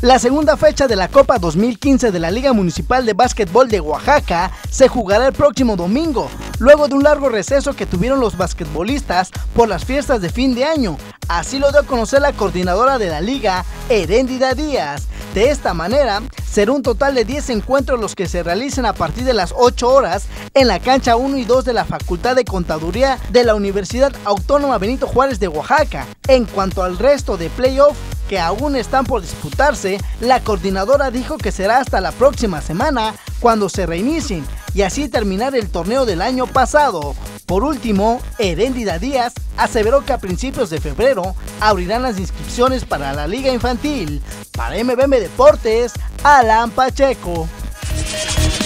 La segunda fecha de la Copa 2015 de la Liga Municipal de Básquetbol de Oaxaca se jugará el próximo domingo, luego de un largo receso que tuvieron los basquetbolistas por las fiestas de fin de año. Así lo dio a conocer la coordinadora de la liga, Heréndida Díaz. De esta manera, será un total de 10 encuentros los que se realicen a partir de las 8 horas en la cancha 1 y 2 de la Facultad de Contaduría de la Universidad Autónoma Benito Juárez de Oaxaca. En cuanto al resto de playoff que aún están por disputarse, la coordinadora dijo que será hasta la próxima semana cuando se reinicien y así terminar el torneo del año pasado. Por último, Heréndida Díaz aseveró que a principios de febrero abrirán las inscripciones para la Liga Infantil. Para MBM Deportes, Alan Pacheco.